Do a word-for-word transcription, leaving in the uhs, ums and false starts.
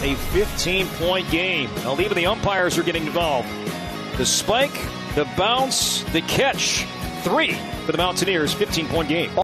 a fifteen-point game. Now, even the umpires are getting involved. The spike, the bounce, the catch. Three for the Mountaineers, fifteen-point game.